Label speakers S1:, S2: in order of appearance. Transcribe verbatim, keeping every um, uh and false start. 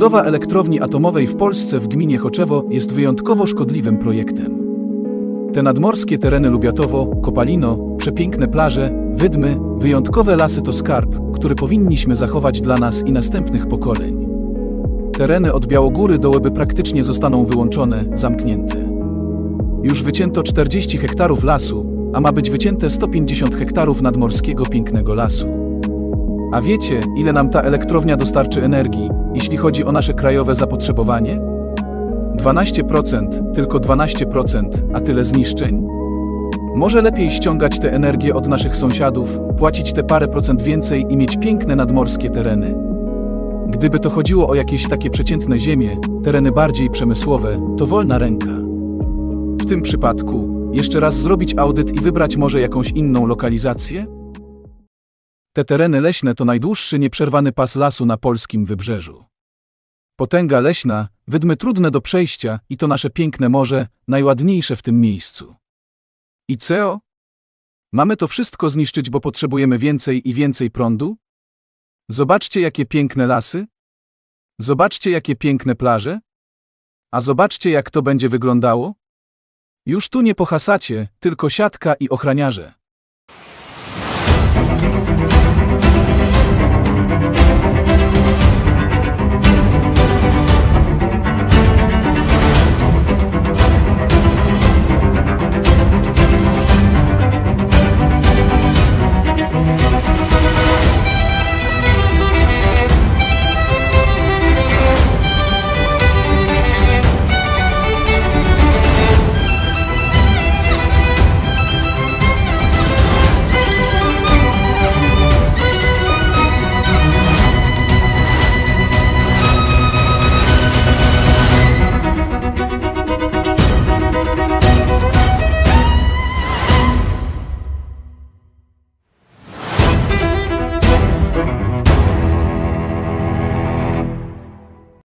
S1: Budowa elektrowni atomowej w Polsce w gminie Choczewo jest wyjątkowo szkodliwym projektem. Te nadmorskie tereny Lubiatowo, Kopalino, przepiękne plaże, wydmy, wyjątkowe lasy to skarb, który powinniśmy zachować dla nas i następnych pokoleń. Tereny od Białogóry do Łeby praktycznie zostaną wyłączone, zamknięte. Już wycięto czterdzieści hektarów lasu, a ma być wycięte sto pięćdziesiąt hektarów nadmorskiego pięknego lasu. A wiecie, ile nam ta elektrownia dostarczy energii, jeśli chodzi o nasze krajowe zapotrzebowanie? dwanaście procent, tylko dwanaście procent, a tyle zniszczeń? Może lepiej ściągać tę energię od naszych sąsiadów, płacić te parę procent więcej i mieć piękne nadmorskie tereny? Gdyby to chodziło o jakieś takie przeciętne ziemie, tereny bardziej przemysłowe, to wolna ręka. W tym przypadku, jeszcze raz zrobić audyt i wybrać może jakąś inną lokalizację? Te tereny leśne to najdłuższy nieprzerwany pas lasu na polskim wybrzeżu. Potęga leśna, wydmy trudne do przejścia i to nasze piękne morze, najładniejsze w tym miejscu. I co? Mamy to wszystko zniszczyć, bo potrzebujemy więcej i więcej prądu? Zobaczcie, jakie piękne lasy. Zobaczcie, jakie piękne plaże. A zobaczcie, jak to będzie wyglądało. Już tu nie pohasacie, tylko siatka i ochraniarze.